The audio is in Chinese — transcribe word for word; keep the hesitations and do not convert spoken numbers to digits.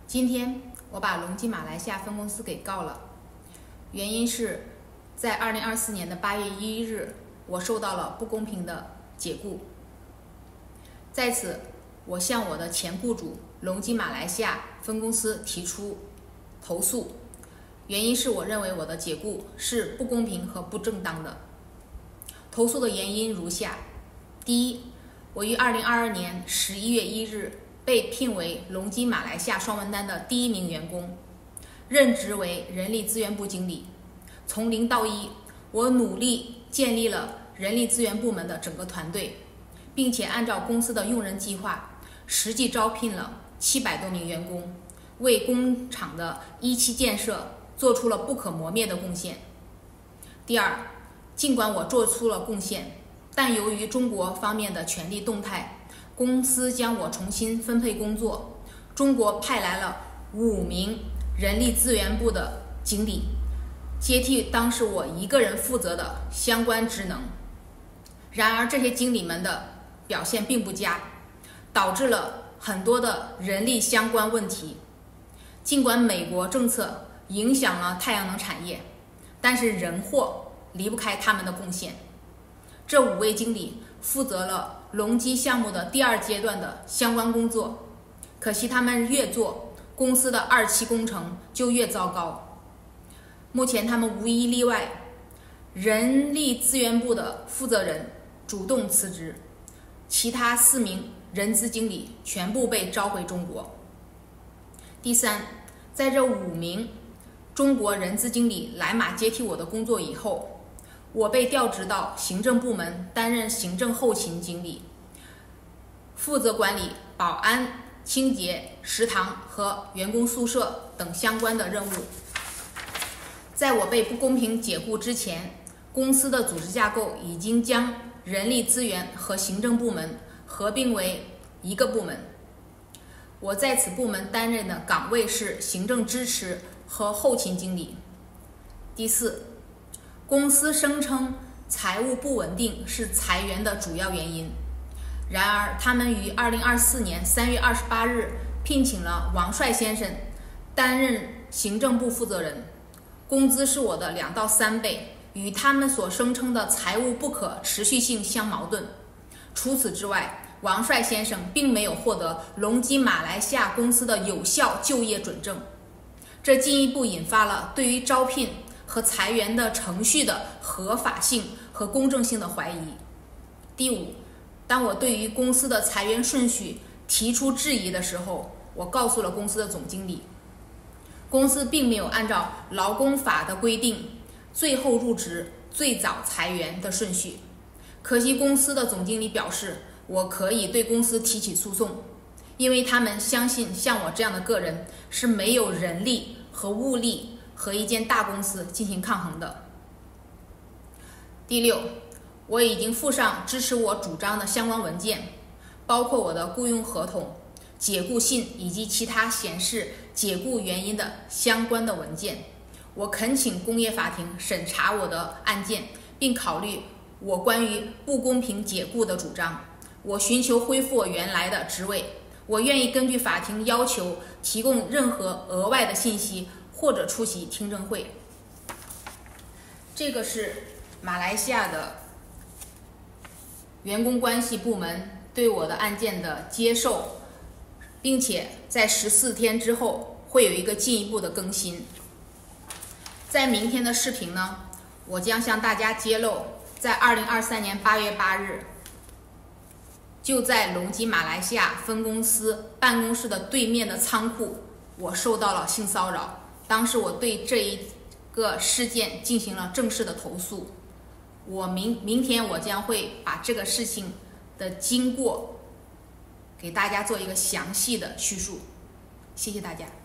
今天我把隆基马来西亚分公司给告了，原因是在二零二四年的八月一日，我受到了不公平的解雇。在此，我向我的前雇主隆基马来西亚分公司提出投诉，原因是我认为我的解雇是不公平和不正当的。投诉的原因如下：第一，我于二零二二年十一月一日被聘为隆基马来西亚双文丹的第一名员工，任职为人力资源部经理。从零到一，我努力建立了人力资源部门的整个团队，并且按照公司的用人计划，实际招聘了七百多名员工，为工厂的一期建设做出了不可磨灭的贡献。第二，尽管我做出了贡献，但由于中国方面的权力动态，公司将我重新分配工作，中国派来了五名人力资源部的经理，接替当时我一个人负责的相关职能。然而这些经理们的表现并不佳，导致了很多的人力相关问题。尽管美国政策影响了太阳能产业，但是人祸离不开他们的贡献。这五位经理负责了隆基项目的第二阶段的相关工作，可惜他们越做，公司的二期工程就越糟糕。目前他们无一例外，人力资源部的负责人主动辞职，其他四名人资经理全部被召回中国。第三，在这五名中国人资经理来马接替我的工作以后，我被调职到行政部门担任行政后勤经理，负责管理保安、清洁、食堂和员工宿舍等相关的任务。在我被不公平解雇之前，公司的组织架构已经将人力资源和行政部门合并为一个部门。我在此部门担任的岗位是行政支持和后勤经理。第四，公司声称财务不稳定是裁员的主要原因，然而他们于二零二四年三月二十八日聘请了王帅先生担任行政部负责人，工资是我的两到三倍，与他们所声称的财务不可持续性相矛盾。除此之外，王帅先生并没有获得隆基马来西亚公司的有效就业准证，这进一步引发了对于招聘和裁员的程序的合法性和公正性的怀疑。第五，当我对于公司的裁员顺序提出质疑的时候，我告诉了公司的总经理，公司并没有按照劳工法的规定最后入职最早裁员的顺序。可惜公司的总经理表示，我可以对公司提起诉讼，因为他们相信像我这样的个人是没有人力和物力和一间大公司进行抗衡的。第六，我已经附上支持我主张的相关文件，包括我的雇佣合同、解雇信以及其他显示解雇原因的相关的文件。我恳请工业法庭审查我的案件，并考虑我关于不公平解雇的主张。我寻求恢复我原来的职位，我愿意根据法庭要求提供任何额外的信息或者出席听证会。这个是马来西亚的员工关系部门对我的案件的接受，并且在十四天之后会有一个进一步的更新。在明天的视频呢，我将向大家揭露，在二零二三年八月八日，就在隆基马来西亚分公司办公室的对面的仓库，我受到了性骚扰。当时我对这一个事件进行了正式的投诉。我明明天我将会把这个事情的经过给大家做一个详细的叙述。谢谢大家。